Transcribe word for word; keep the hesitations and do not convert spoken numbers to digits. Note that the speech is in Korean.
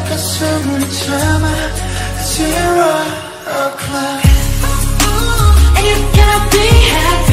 가슴을 참아 zero o'clock And you cannot be happy